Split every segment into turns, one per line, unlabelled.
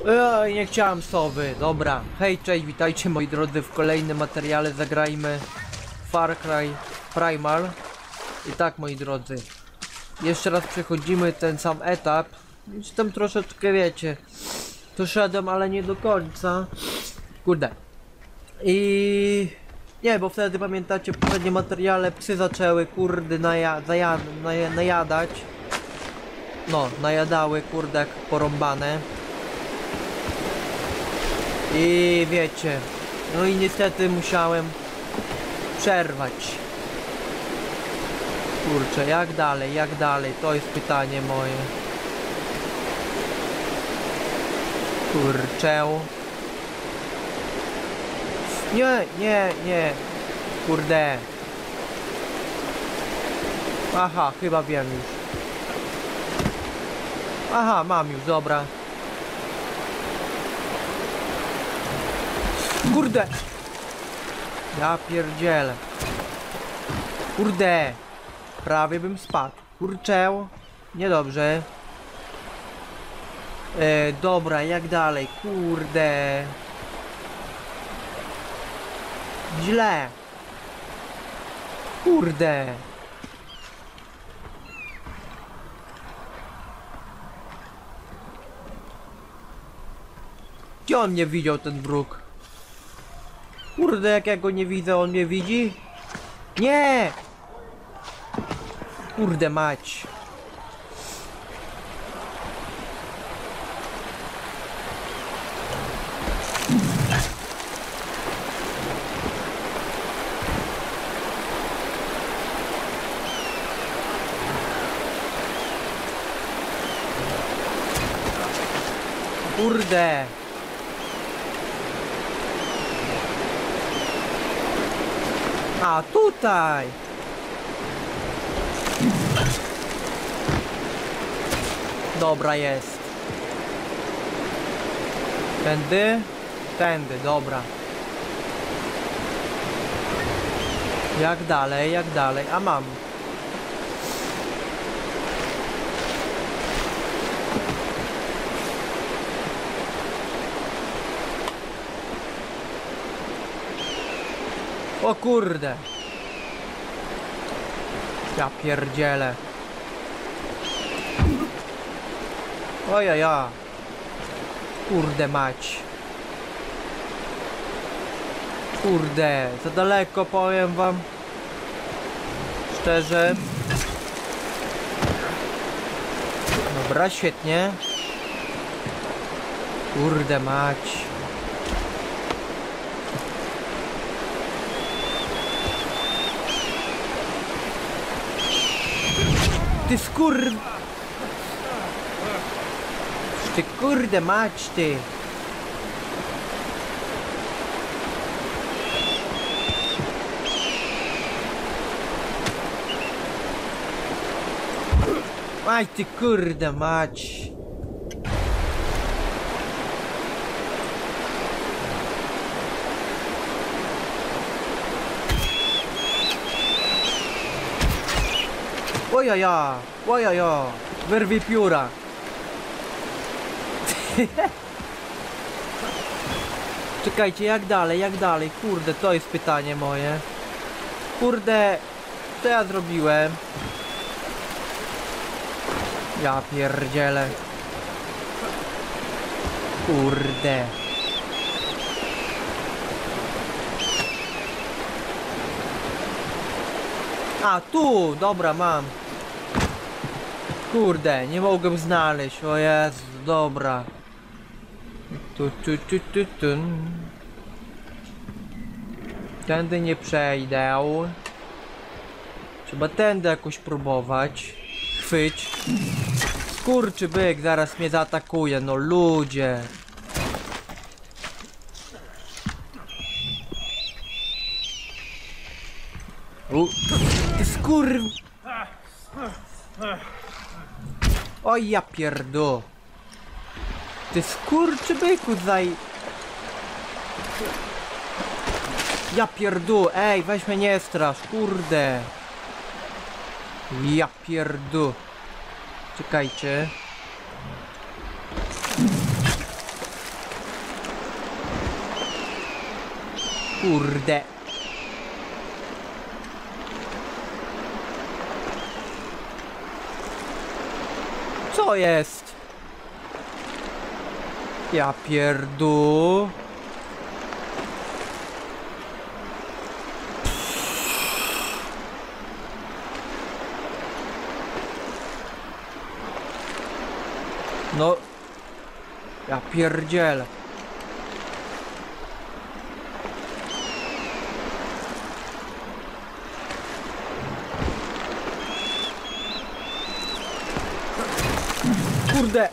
Nie chciałem sowy, dobra. Hej, cześć, witajcie moi drodzy w kolejnym materiale. Zagrajmy Far Cry Primal. I tak, moi drodzy, jeszcze raz przechodzimy ten sam etap. Już tam troszeczkę, wiecie, doszedłem, ale nie do końca. Kurde. I... nie, bo wtedy pamiętacie, w poprzednim materiale psy zaczęły, kurde, najadać. No, najadały, kurde, jak porąbane. I wiecie, no i niestety musiałem przerwać. Kurczę, jak dalej, to jest pytanie moje. Kurczę. Nie. Kurde. Aha, chyba wiem już. Aha, mam już, dobra. Kurde! Ja pierdzielę. Kurde! Prawie bym spadł. Kurczę. Niedobrze. Dobra, jak dalej? Kurde. Źle. Kurde. Gdzie on mnie widział, ten wróg? Kurde, jak ja go nie widzę, on mnie widzi? Nie! Kurde mać. Kurde. A tutaj. Dobra, jest. Tędy? Tędy, dobra. Jak dalej? A mam. O kurde. Ja pierdzielę. Ojaja. Kurde mać. Kurde, za daleko, powiem wam. Szczerze. Dobra, świetnie. Kurde mać. Ty Ty kurde mać, ty. Aj, ty kurde mać. Ojaja, wyrwij pióra. Czekajcie, jak dalej, kurde, to jest pytanie moje. Kurde, co ja zrobiłem? Ja pierdzielę. Kurde. A, tu, dobra, mam. Kurde, nie mogłem znaleźć, o Jezu, dobra. Tu. Tędy nie przejdę. Trzeba tędy jakoś próbować. Chwyć. Skurczybyk zaraz mnie zaatakuje, no ludzie. Ty Oj, ja pierdu. Ty skurczybyku Ja pierdu, ej, weź mnie nie strasz, kurde. Ja pierdu. Czekajcie. kurde. Co jest? Ja pierdu. No. Ja pierdzielę. Kurde.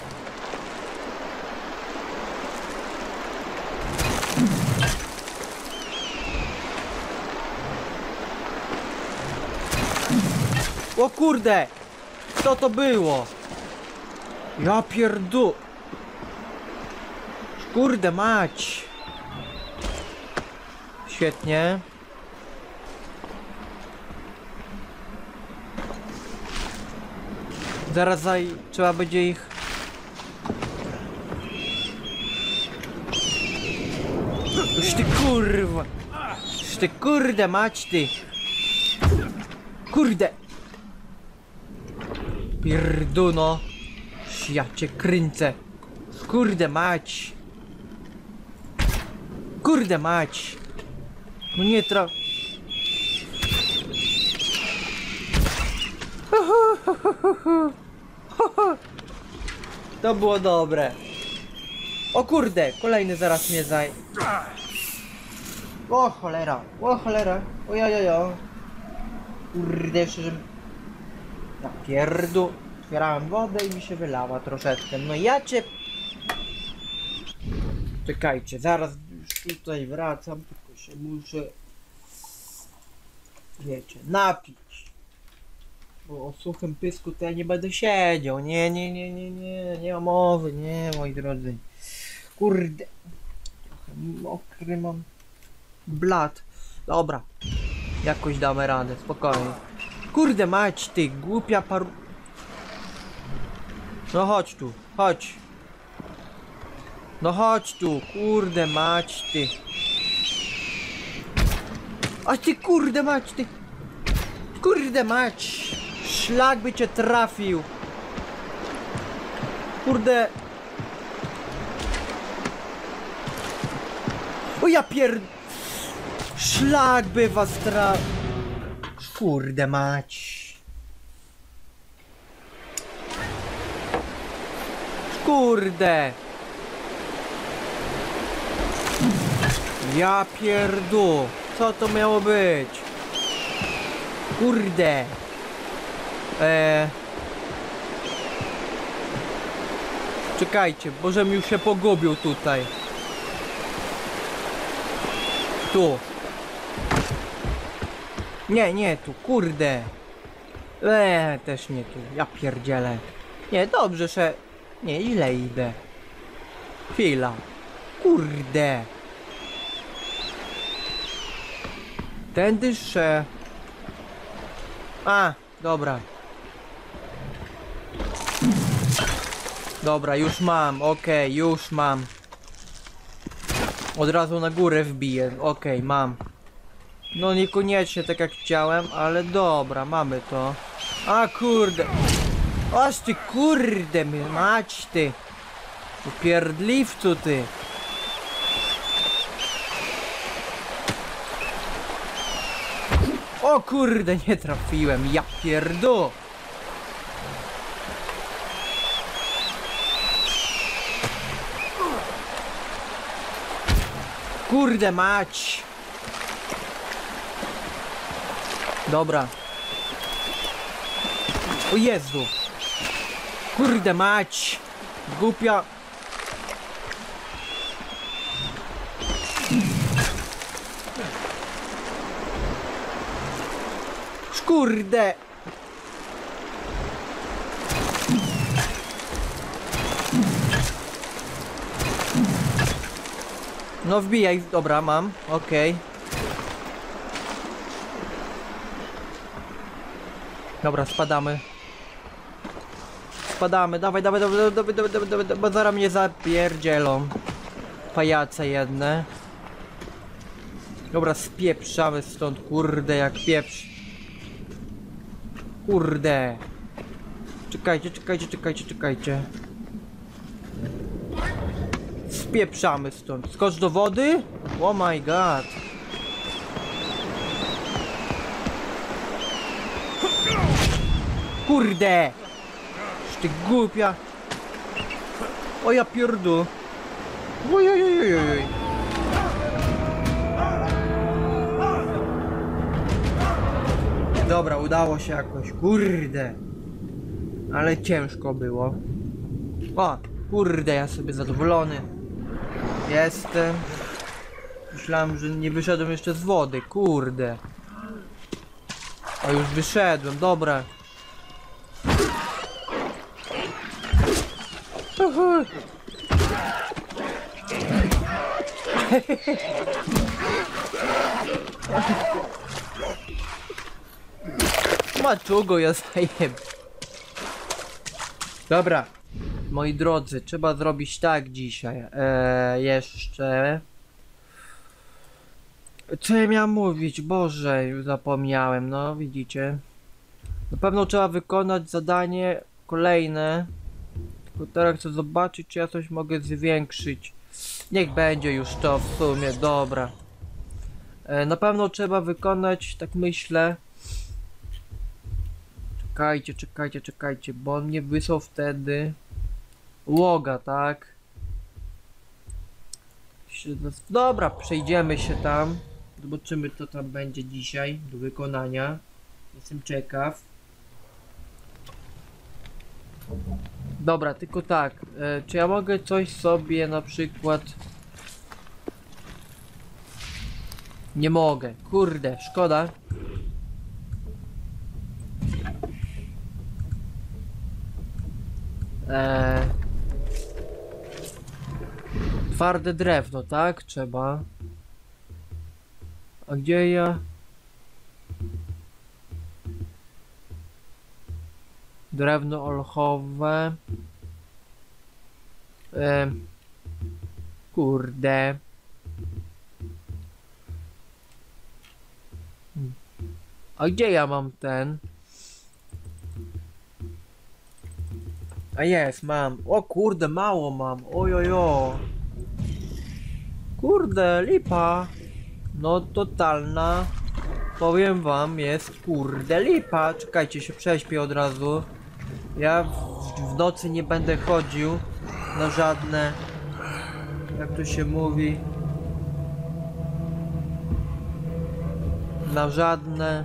O kurde. Co to było? Ja pierdu. Kurde mać. Świetnie. Zaraz trzeba będzie ich... Już ty kurwa. Już ty kurde mać ty. Kurde. Pierduno. Ja cię kręcę. Kurde mać. Kurde mać. No nie traf... To było dobre. O kurde, kolejny zaraz mnie zaj... O cholera, o cholera. O jajojo. Kurde, jeszcze że... Ja pierdu. Otwierałem wodę i mi się wylała troszeczkę. No ja cię... Czekajcie, zaraz już tutaj wracam, tylko się muszę... Wiecie, napić. Bo o suchym pysku to ja nie będę siedział. Nie ma mowy, nie, moi drodzy. Kurde. Trochę mokry mam blat. Dobra. Jakoś damy radę, spokojnie. Kurde mać ty, głupia paru... No chodź tu, chodź. No chodź tu, kurde mać ty. A ty kurde mać ty. Kurde mać. Szlak by cię trafił. Kurde. O ja Szlak by was trafił. Kurde mać. Kurde. Ja pierdu. Co to miało być? Kurde. Czekajcie, bożem już się pogubił tutaj. Tu. Nie, tu, kurde. Też nie tu, ja pierdzielę. Nie, dobrze, że... Nie, źle idę. Chwila. Kurde. Tędy sze... A, dobra. Dobra, już mam, okej, już mam. Od razu na górę wbiję, okej, mam. No niekoniecznie tak jak chciałem, ale dobra, mamy to. A kurde. Aż ty kurde, mać ty. Upierdliwcu ty. O kurde, nie trafiłem, ja pierdu. Kurde mać. Dobra. O Jezu. Kurde mać. Głupia. Kurde. No wbijaj, dobra, mam, okej. Dobra, spadamy. Spadamy, dawaj, bo zaraz mnie zapierdzielą. Pajace jedne. Dobra, spieprzamy stąd, kurde, jak pieprz. Kurde. Czekajcie. Spieprzamy stąd. Skocz do wody? Oh my god. Kurde! Ty głupia. O ja pierdolę. Ojojojojoj. Dobra, udało się jakoś, kurde. Ale ciężko było. O, kurde, ja sobie zadowolony jestem. Myślałem, że nie wyszedłem jeszcze z wody, kurde. A już wyszedłem, dobra. Maczugo, ja zajem. Dobra, moi drodzy, trzeba zrobić tak dzisiaj. Jeszcze. Co ja miałem mówić? Boże, już zapomniałem, no widzicie. Na pewno trzeba wykonać zadanie kolejne. Tylko teraz chcę zobaczyć, czy ja coś mogę zwiększyć. Niech będzie już to w sumie, dobra. Na pewno trzeba wykonać, tak myślę. Czekajcie, bo on mnie wysłał wtedy loga, tak? Dobra, przejdziemy się tam. Zobaczymy, co tam będzie dzisiaj do wykonania. Jestem ciekaw. Dobra, tylko tak, czy ja mogę coś sobie na przykład... Nie mogę, kurde, szkoda. Twarde drewno, tak? Trzeba. A gdzie ja? Drewno olchowe. Kurde. A gdzie ja mam ten? A jest, mam. O kurde, mało mam. Ojojo. Kurde, lipa. No totalna. Powiem wam, jest kurde lipa. Czekajcie, się prześpię od razu. Ja w nocy nie będę chodził na żadne, jak to się mówi, na żadne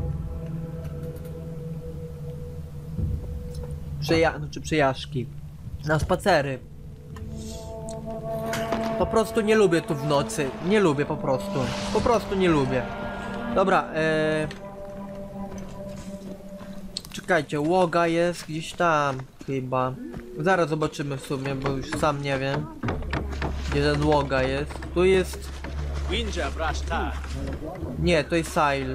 przejażdżki, na spacery. Po prostu nie lubię tu w nocy. Nie lubię po prostu. Po prostu nie lubię. Dobra, czekajcie, łoga jest gdzieś tam chyba. Zaraz zobaczymy w sumie, bo już sam nie wiem, gdzie ten łoga jest. Tu jest... Nie, to jest Sail.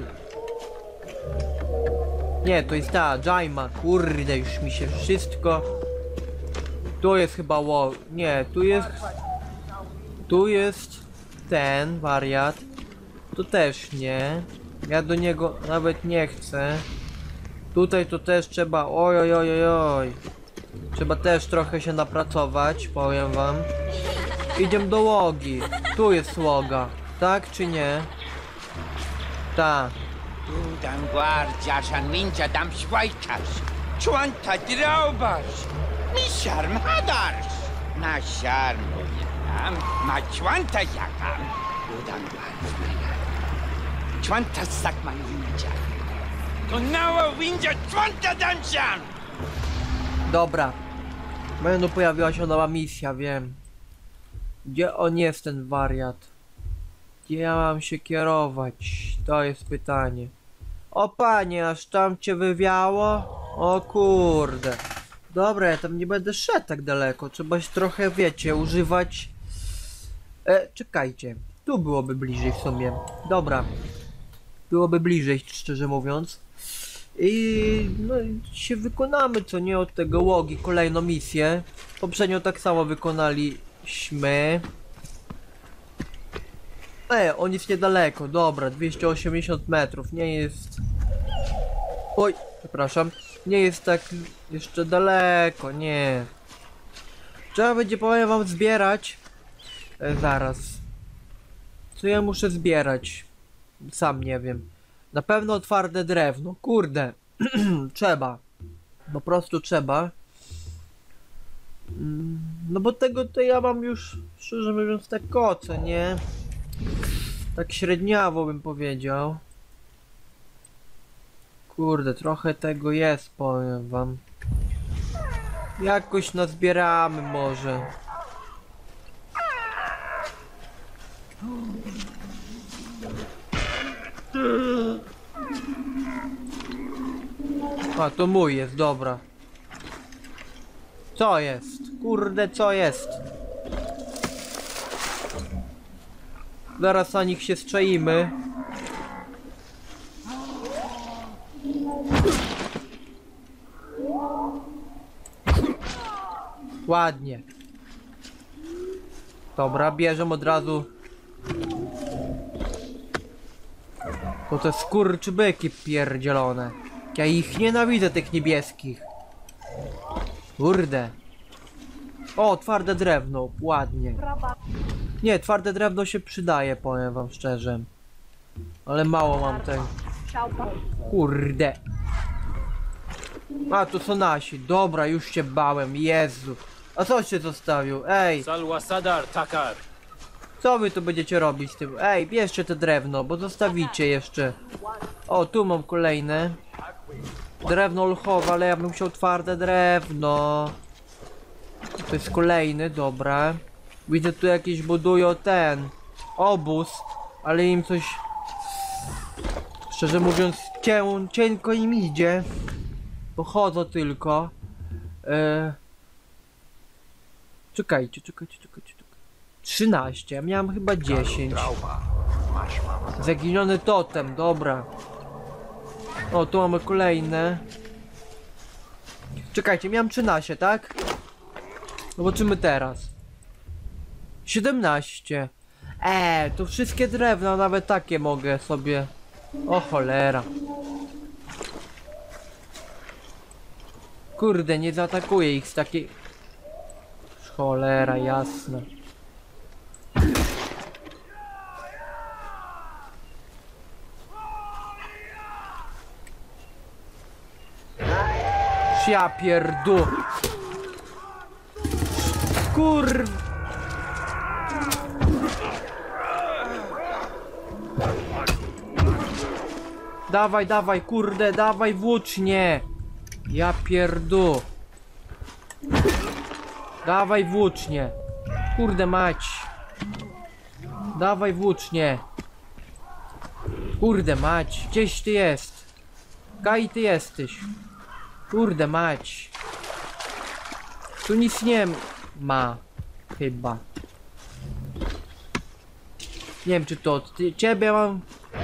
Nie, to jest ta, Jaima. Kurde, już mi się wszystko... Tu jest chyba łog... Nie, tu jest... Tu jest ten wariat. Tu też nie. Ja do niego nawet nie chcę. Tutaj to też trzeba... Oj. Trzeba też trochę się napracować, powiem wam. Idziemy do łogi. Tu jest łoga. Tak czy nie? Tak.
Dan guardias an ninja dam schweikers. Chuanta draubers. Mi charm hadars. Na charm am ma chuanta yakam. Dan guardias. Chuanta sak man ninja. Konała ninja chuanta dancian.
Dobra. Będą pojawiła się nowa misja, wiem. Gdzie on jest, ten wariat? Gdzie ja mam się kierować? To jest pytanie. O panie, aż tam cię wywiało? O kurde. Dobra, ja tam nie będę szedł tak daleko. Trzeba się trochę, wiecie, używać... czekajcie. Tu byłoby bliżej w sumie. Dobra. Byłoby bliżej, szczerze mówiąc. I no się wykonamy, co nie, od tego łogi kolejną misję. Poprzednio tak samo wykonaliśmy. On jest niedaleko, dobra, 280 metrów, nie jest... Oj, przepraszam. Nie jest tak jeszcze daleko, nie. Trzeba będzie, powiem wam, zbierać. Zaraz. Co ja muszę zbierać? Sam nie wiem. Na pewno twarde drewno, kurde. Trzeba. Po prostu trzeba. No bo tego to ja mam już, szczerze mówiąc, tak koce, nie? Tak średniawo bym powiedział. Kurde, trochę tego jest, powiem wam. Jakoś nazbieramy może. A, to mój jest, dobra. Co jest? Kurde, co jest? Zaraz na nich się strzeimy. Ładnie. Dobra, bierzemy od razu. To te skurczybyki pierdzielone. Ja ich nienawidzę, tych niebieskich. Kurde. O, twarde drewno, ładnie. Nie, twarde drewno się przydaje, powiem wam szczerze. Ale mało mam tego. Kurde. A, to są nasi. Dobra, już się bałem, Jezu. A co się zostawił? Ej,
Salwasadar Takar.
co wy tu będziecie robić z tym? Ej, bierzcie te drewno, bo zostawicie jeszcze. O, tu mam kolejne. Drewno olchowe, ale ja bym chciał twarde drewno. To jest kolejny, dobra. Widzę, tu jakieś budują ten obóz, ale im coś, szczerze mówiąc, cienko im idzie. Pochodzą tylko. Czekajcie. 13, ja miałem chyba 10. Zaginiony totem, dobra. O, tu mamy kolejne. Czekajcie, miałem 13, tak? Zobaczymy teraz. 17. To wszystkie drewna, nawet takie mogę sobie. O cholera. Kurde, nie zaatakuję ich z takiej... Cholera, jasne. Ja pierdu. Kur... Dawaj, kurde, dawaj włócznie. Ja pierdu. Dawaj włócznie. Kurde mać. Dawaj włócznie. Kurde mać. Gdzieś ty jest. Kaj ty jesteś. Kurde mać. Tu nic nie ma. Chyba. Nie wiem, czy to od ciebie mam.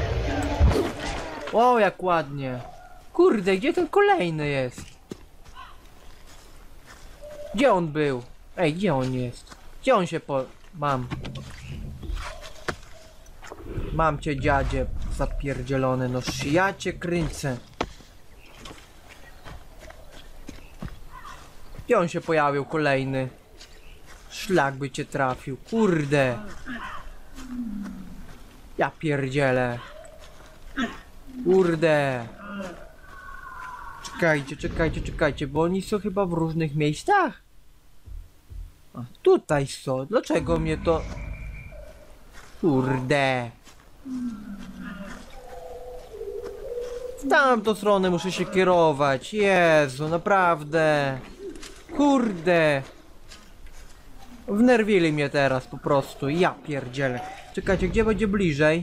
O, jak ładnie. Kurde, gdzie ten kolejny jest? Gdzie on był? Ej, gdzie on jest? Gdzie on się Mam. Mam cię, dziadzie zapierdzielony, no ja cię kręcę. Gdzie on się pojawił kolejny? Szlak by cię trafił, kurde. Ja pierdzielę. Kurde. Czekajcie, bo oni są chyba w różnych miejscach. A, tutaj są. Dlaczego mnie to... Kurde. W tamtą stronę muszę się kierować. Jezu, naprawdę. Kurde. Wnerwili mnie teraz po prostu. Ja pierdzielę. Czekajcie, gdzie będzie bliżej?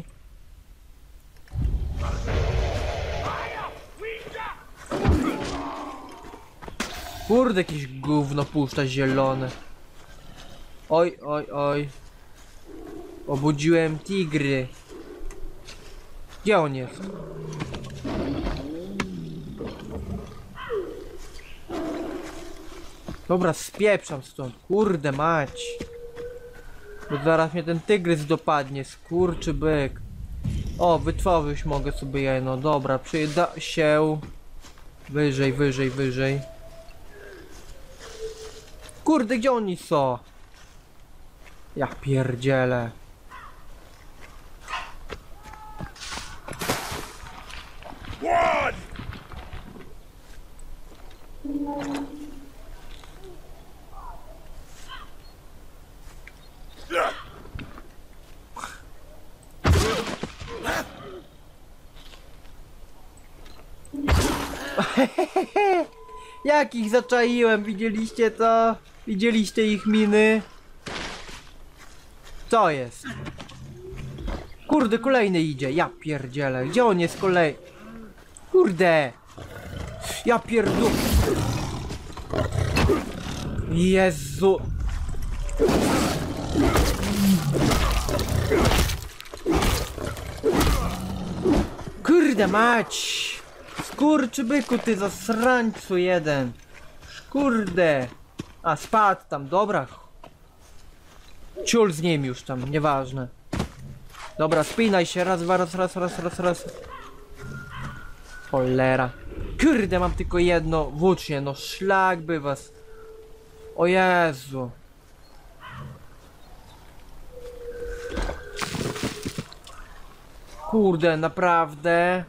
Kurde, jakieś gówno puszcza zielone. Oj. Obudziłem tigry. Gdzie on jest? Dobra, spieprzam stąd. Kurde mać. Bo zaraz mnie ten tygrys dopadnie, skurczy byk. O, wytworzyć mogę sobie jedno, dobra, przyda się. Wyżej, wyżej, wyżej. Kurde, gdzie oni są? Ja pierdzielę. Jak ich zaczaiłem, widzieliście to? Widzieliście ich miny? Co jest? Kurde, kolejny idzie, ja pierdzielę. Gdzie on jest kolej? Kurde! Ja pierdu... Jezu! Kurde mać! Skurczy byku, ty zasrańcu jeden! Kurde! A, spadł tam, dobra. Ciul z nim już tam, nieważne. Dobra, spinaj się, raz, dwa, raz. Cholera. Kurde, mam tylko jedno włócznie, no szlak by was. O Jezu. Kurde, naprawdę.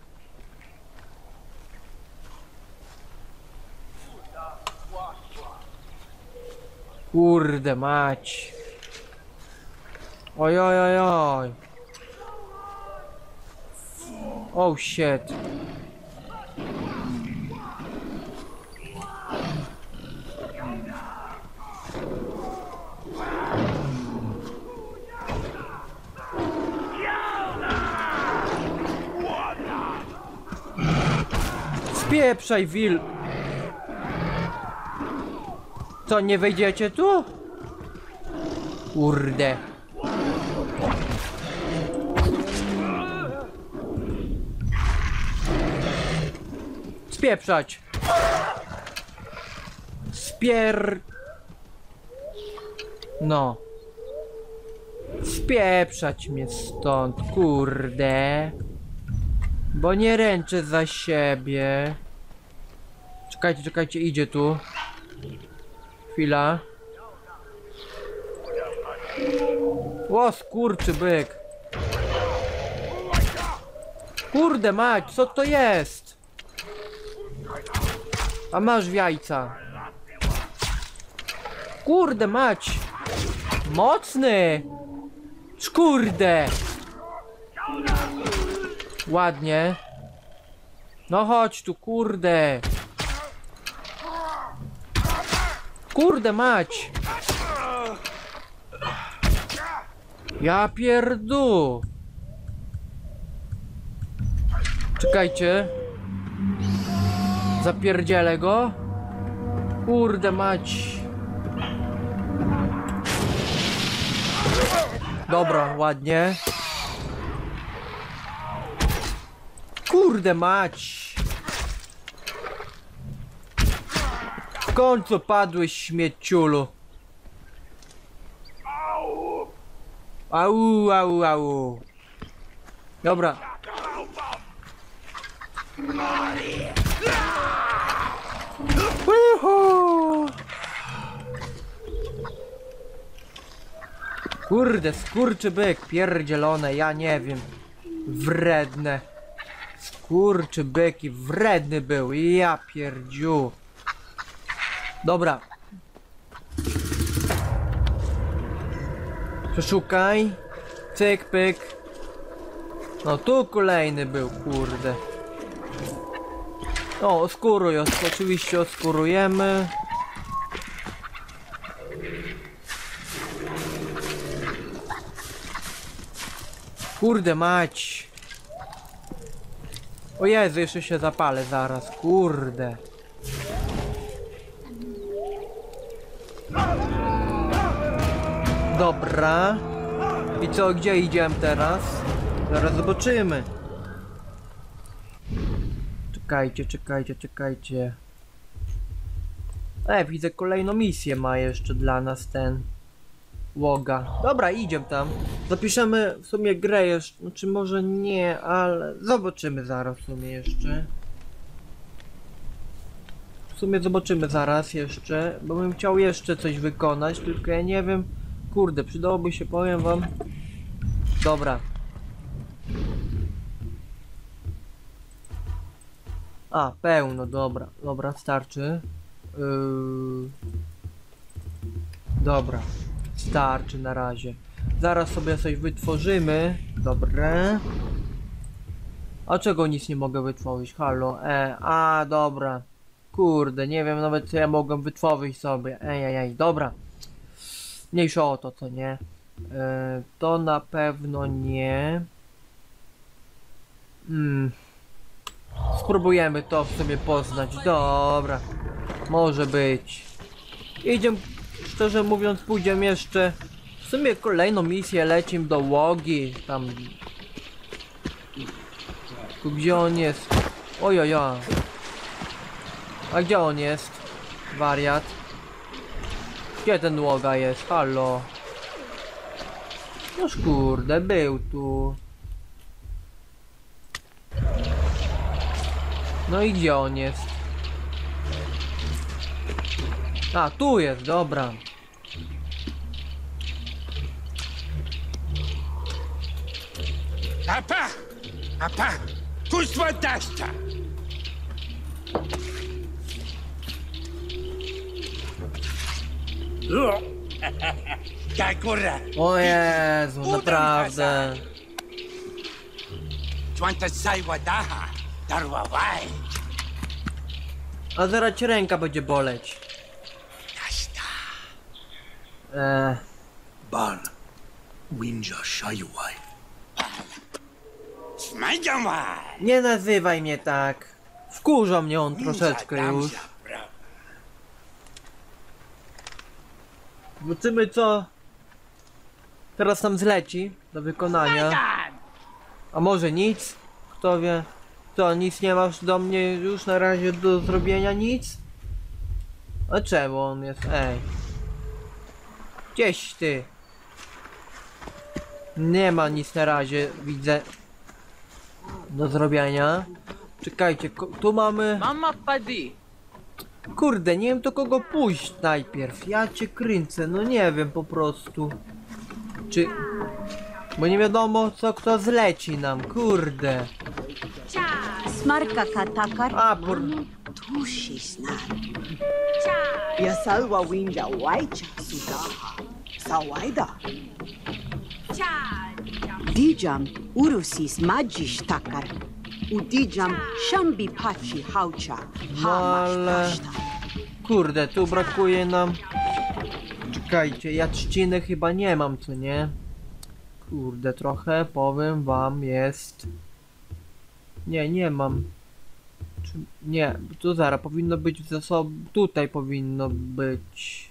Kurde mać. Oj, oj, oj, oj. Oh shit. Spieprzaj, Wil. Co, nie wejdziecie tu? Kurde. Spieprzać. No. Spieprzać mnie stąd, kurde. Bo nie ręczę za siebie. Czekajcie, czekajcie, idzie tu. Chwila. O, skurczy byk. Kurde mać, co to jest? A masz w jajca. Kurde mać. Mocny. Szkurde. Ładnie. No chodź tu, kurde. Kurde mać. Ja pierdu. Czekajcie. Zapierdzielę go. Kurde mać. Dobra, ładnie. Kurde mać. W końcu padłeś, śmieciulu. Au, au, au. Dobra. Uhu. Kurde, skurczy byk, pierdzielone, ja nie wiem. Wredne. Skurczy byk i wredny był, ja pierdziu. Dobra. Przeszukaj. Cyk, pyk. No tu kolejny był, kurde. O, oskuruj, oczywiście oskurujemy. Kurde mać. O Jezu, jeszcze się zapalę zaraz, kurde. Dobra. I co, gdzie idziemy teraz? Zaraz zobaczymy. Czekajcie, czekajcie, czekajcie. Widzę kolejną misję ma jeszcze dla nas ten. Łoga. Dobra, idziemy tam. Zapiszemy w sumie grę jeszcze, znaczy może nie, ale zobaczymy zaraz w sumie jeszcze. W sumie zobaczymy zaraz jeszcze, bo bym chciał jeszcze coś wykonać, tylko ja nie wiem. Kurde, przydałoby się, powiem wam. Dobra. A, pełno, dobra, dobra, starczy. Dobra, starczy na razie. Zaraz sobie coś wytworzymy. Dobre. A czego nic nie mogę wytworzyć? Halo, dobra. Kurde, nie wiem nawet co ja mogłem wytworzyć sobie. Ej, dobra. Mniejsza o to, co nie. To na pewno nie. Spróbujemy to w sobie poznać. Dobra. Może być. Idziemy, szczerze mówiąc, pójdziemy jeszcze. W sumie kolejną misję lecimy do Łogi. Tam. Tu gdzie on jest? Ojojo. A gdzie on jest? Wariat. Gdzie ten Łoga jest? Halo. Noż kurde, był tu. No i gdzie on jest? A, tu jest, dobra.
Apa! Apa! Kuźwa daszcza! Ta góra!
O Jezu, naprawdę.
Człanta sajwa daha! Darwa waj!
A zaraz ci ręka będzie boleć.
Daszcza!
Ban. Winja Shayuai.
Smajdzam waj!
Nie nazywaj mnie tak. Wkurza mnie on troszeczkę już. Zobaczymy co teraz nam zleci do wykonania. A może nic? Kto wie? Co, nic nie masz do mnie już na razie do zrobienia? Nic? A czemu on jest? Ej. Gdzieś ty. Nie ma nic na razie, widzę. Do zrobienia. Czekajcie, tu mamy...
Mama Padi.
Kurde, nie wiem do kogo pójść najpierw. Ja cię kręcę, no nie wiem po prostu. Czy... Bo nie wiadomo co kto zleci nam, kurde.
Smarka katakar.
A,
Tushisna. Yasalwa winja waicha sudaha. Sawaida. Dijam urusis majish takar. Udijam shambi pachi haucha.
No ale... Kurde, tu brakuje nam... Czekajcie, ja trzciny chyba nie mam, co nie? Kurde, trochę, powiem wam, jest... Nie mam. Nie, tu zaraz, powinno być w zasobie... Tutaj powinno być...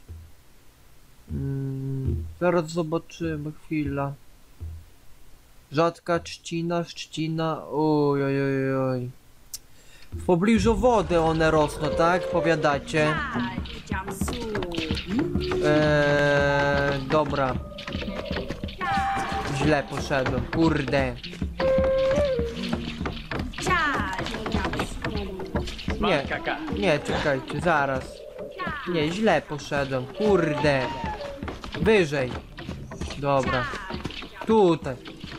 zaraz zobaczymy, chwila. Rzadka trzcina, oj. W pobliżu wody one rosną, tak? Powiadacie. Dobra. Źle poszedłem, kurde. Nie, czekajcie, zaraz. Nie, źle poszedłem, kurde. Wyżej. Dobra. Tutaj.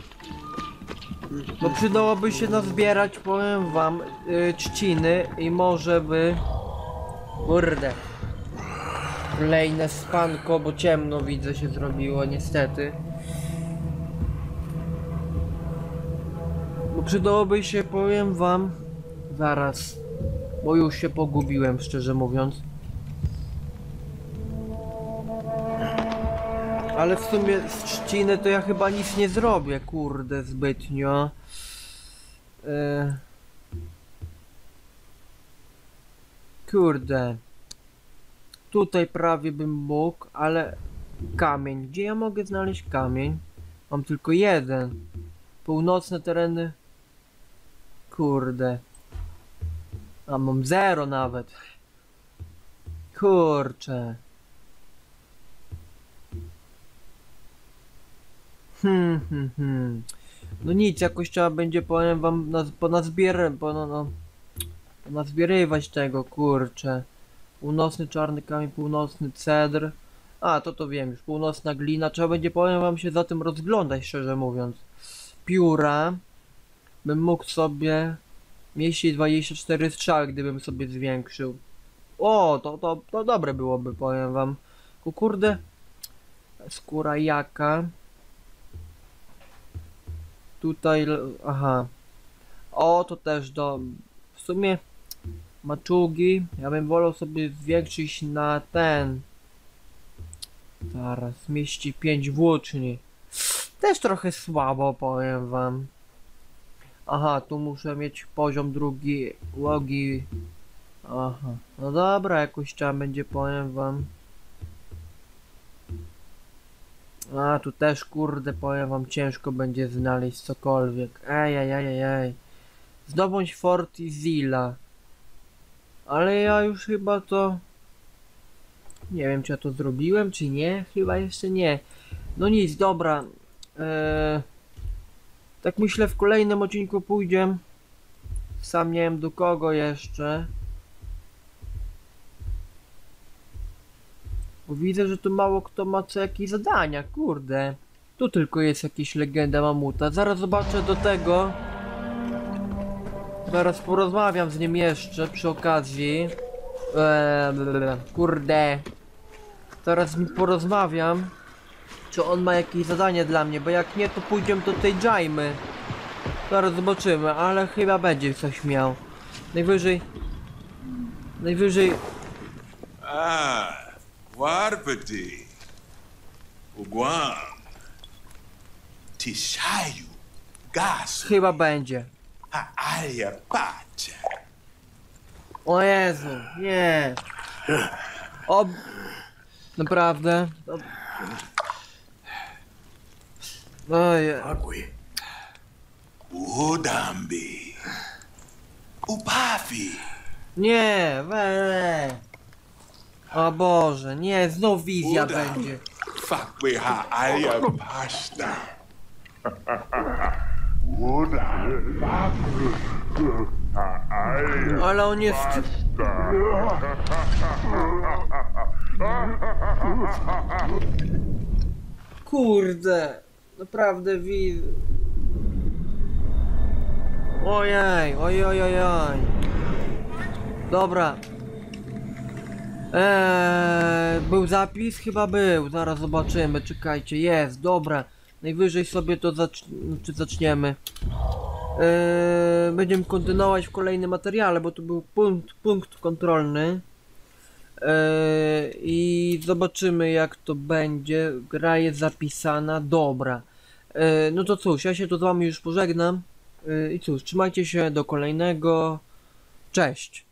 Bo przydałoby się nazbierać, powiem wam, trzciny i może by... Kurde. Kolejne spanko, bo ciemno widzę się zrobiło, niestety. Bo przydałoby się, powiem wam... Zaraz. Bo już się pogubiłem, szczerze mówiąc. Ale w sumie z trzciny to ja chyba nic nie zrobię, kurde, zbytnio. Kurde. Tutaj prawie bym mógł, ale... Kamień. Gdzie ja mogę znaleźć kamień? Mam tylko jeden. Północne tereny... Kurde. A mam 0 nawet. Kurczę. No nic, jakoś trzeba będzie, powiem wam, nazbierywać tego, kurczę. Północny czarny kamień, północny cedr. A, to wiem już, północna glina. Trzeba będzie, powiem wam, się za tym rozglądać, szczerze mówiąc. Pióra. Bym mógł sobie mieścić 24 strzały, gdybym sobie zwiększył. O, to dobre byłoby, powiem wam. Kurde. Skóra jaka. Tutaj, aha. O, to też w sumie maczugi. Ja bym wolał sobie zwiększyć na ten. Zaraz, mieści 5 włóczni. Też trochę słabo, powiem wam. Aha, tu muszę mieć poziom drugi łogi. Aha, no dobra, jakoś trzeba będzie, powiem wam. A, tu też, kurde, powiem wam, ciężko będzie znaleźć cokolwiek. Ej. Zdobądź Fort Izila. Ale ja już chyba to... Nie wiem, czy ja to zrobiłem, czy nie. Chyba jeszcze nie. No nic, dobra. Tak myślę, w kolejnym odcinku pójdę. Sam nie wiem do kogo jeszcze. Bo widzę, że tu mało kto ma co jakieś zadania, kurde. Tu tylko jest jakaś legenda mamuta. Zaraz zobaczę do tego. Zaraz porozmawiam z nim jeszcze przy okazji. Kurde. Zaraz z nim porozmawiam. Czy on ma jakieś zadanie dla mnie, bo jak nie, to pójdziemy do tej Jaimy. Zaraz zobaczymy, ale chyba będzie coś miał. Najwyżej...
Warpati. Uguam. Tishayu. Gasu.
Chyba będzie.
Aya pacha.
O Jezu, nie. Naprawdę? Ojej.
Agui.
Udambi. Upafi.
Nie, O Boże, nie, znów wizja będzie.
Fakwe ha aya pasta.
Ale on jest... Kurde, naprawdę Ojej. Dobra. Był zapis? Chyba był. Zaraz zobaczymy. Czekajcie. Jest. Dobra. Najwyżej sobie to zaczniemy. Będziemy kontynuować w kolejnym materiale, bo tu był punkt kontrolny. I zobaczymy, jak to będzie. Gra jest zapisana. Dobra. No to cóż, ja się tu z wami już pożegnam. I cóż, trzymajcie się do kolejnego. Cześć.